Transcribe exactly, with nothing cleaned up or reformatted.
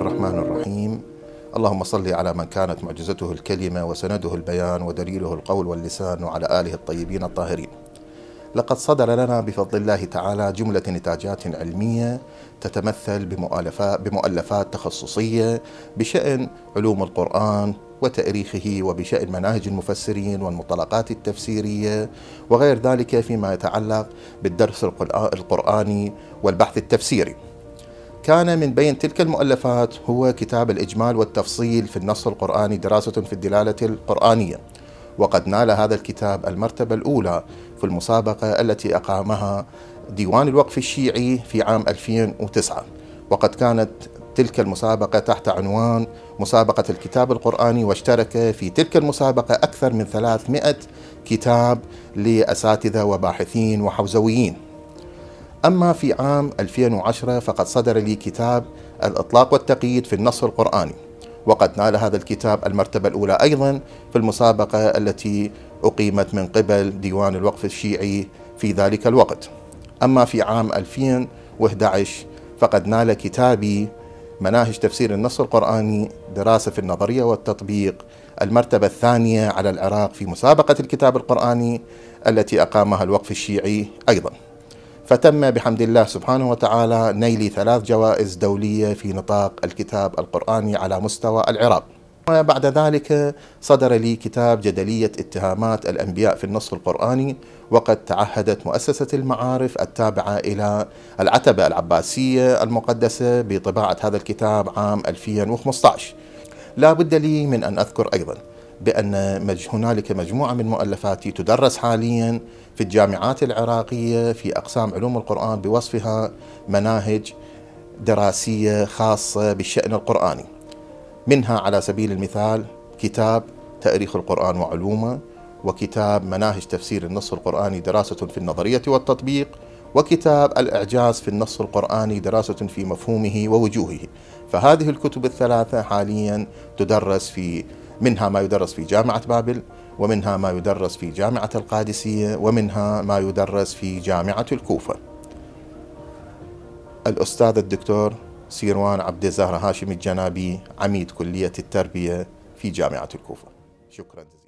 الرحمن الرحيم. اللهم صل على من كانت معجزته الكلمة وسنده البيان ودليله القول واللسان وعلى آله الطيبين الطاهرين. لقد صدر لنا بفضل الله تعالى جملة نتاجات علمية تتمثل بمؤلفات, بمؤلفات تخصصية بشأن علوم القرآن وتأريخه، وبشأن مناهج المفسرين والمطلقات التفسيرية وغير ذلك فيما يتعلق بالدرس القرآني والبحث التفسيري. كان من بين تلك المؤلفات هو كتاب الإجمال والتفصيل في النص القرآني، دراسة في الدلالة القرآنية، وقد نال هذا الكتاب المرتبة الأولى في المسابقة التي أقامها ديوان الوقف الشيعي في عام ألفين وتسعة، وقد كانت تلك المسابقة تحت عنوان مسابقة الكتاب القرآني، واشترك في تلك المسابقة أكثر من ثلاثمئة كتاب لأساتذة وباحثين وحوزويين. أما في عام ألفين وعشرة فقد صدر لي كتاب الإطلاق والتقييد في النص القرآني، وقد نال هذا الكتاب المرتبة الأولى أيضا في المسابقة التي أقيمت من قبل ديوان الوقف الشيعي في ذلك الوقت. أما في عام ألفين وأحد عشر فقد نال كتابي مناهج تفسير النص القرآني، دراسة في النظرية والتطبيق، المرتبة الثانية على العراق في مسابقة الكتاب القرآني التي أقامها الوقف الشيعي أيضا. فتم بحمد الله سبحانه وتعالى نيل ثلاث جوائز دولية في نطاق الكتاب القرآني على مستوى العراق. وبعد ذلك صدر لي كتاب جدلية اتهامات الأنبياء في النص القرآني، وقد تعهدت مؤسسة المعارف التابعة إلى العتبة العباسية المقدسة بطباعة هذا الكتاب عام ألفين وخمسة عشر. لا بد لي من أن أذكر أيضا بأن هنالك مجموعة من مؤلفاتي تدرس حاليا في الجامعات العراقية في أقسام علوم القرآن بوصفها مناهج دراسية خاصة بالشأن القرآني، منها على سبيل المثال كتاب تاريخ القرآن وعلومه، وكتاب مناهج تفسير النص القرآني دراسة في النظرية والتطبيق، وكتاب الإعجاز في النص القرآني دراسة في مفهومه ووجوهه. فهذه الكتب الثلاثة حاليا تدرس في منها ما يدرس في جامعة بابل، ومنها ما يدرس في جامعة القادسية، ومنها ما يدرس في جامعة الكوفة. الأستاذ الدكتور سيروان عبد الزهرة هاشم الجنابي، عميد كلية التربية في جامعة الكوفة. شكرا جزيلا.